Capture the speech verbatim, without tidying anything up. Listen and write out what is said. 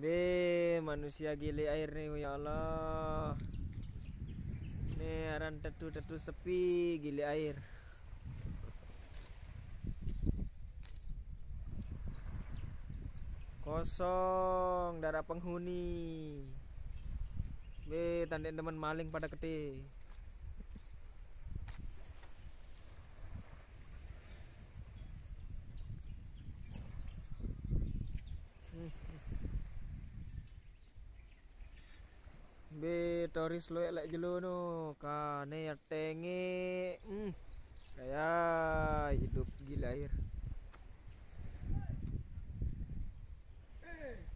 Be manusia gile air nih ya Allah. Nih aran tetu-tetu sepi gile air. Kosong darah penghuni. Be tanda teman maling pada kete. Hmm. Be toris lo lek jelo no kane ya tenge. Hmm. Kayak hidup gila air.